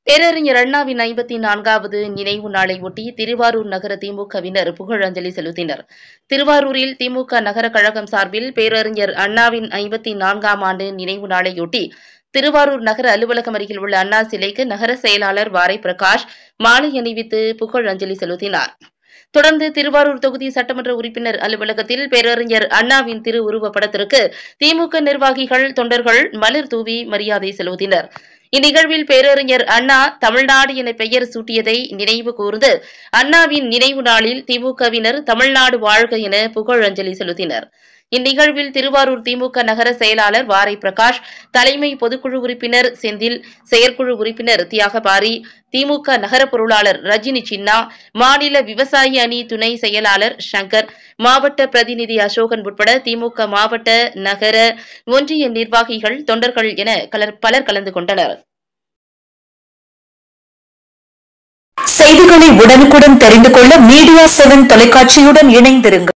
பேரறிஞர் அண்ணாவின் 54வது நினைவு நாளை ஒட்டி திருவாரூர் நகர திமுகவினர் புகழஞ்சலி செலுத்தினர். திருவாரூரில் திமுக நகர கழகம் சார்பில் பேரறிஞர் அண்ணாவின் 54ஆம் ஆண்டு நினைவு நாளையொட்டி திருவாரூர் நகர அலுவலகம் அருகில் உள்ள அண்ணா சிலைக்கு நகர செயலாளர் வாரை பிரகாஷ் மாலை அணிவித்து புகழஞ்சலி செலுத்தினார். தொடர்ந்து திருவாரூர் தொகுதி சட்டமன்ற உறுப்பினர் அலுவலகத்தில் பேரறிஞர் அண்ணாவின் திருவுருவப் படத்திற்கு திமுக நிர்வாகிகள், தொண்டர்கள் மலர் தூவி மரியாதை செலுத்தினர். இந்நிகழ்வில் பேரறிஞர் அண்ணா தமிழ்நாடு என பெயர் சூட்டியதை நினைவு கூர்ந்து அண்ணாவின் நினைவு நாளில் திமுகவினர் தமிழ்நாடு வாழ்க என புகழஞ்சலி செலுத்தினர். இந்நிகழ்வில் திருவாரூர் திமுக நகர செயலாளர் வாரை பிரகாஷ், தலைமை பொதுக்குழு உறுப்பினர் செந்தில், செயற்குழு உறுப்பினர் தியாகபாரி, திமுக நகர பொருளாளர் ரஜினி சின்னா, மாநில விவசாய அணி துணை செயலாளர் சங்கர், மாவட்ட பிரதிநிதி அசோகன் உட்பட திமுக மாவட்ட, நகர, ஒன்றிய நிர்வாகிகள், தொண்டர்கள் என பலர் கலந்து கொண்டனர். செய்திகளை உடனுக்குடன் தெரிந்து கொள்ள மீடியா 7 தொலைக்காட்சியுடன் இணைந்திருங்கள்.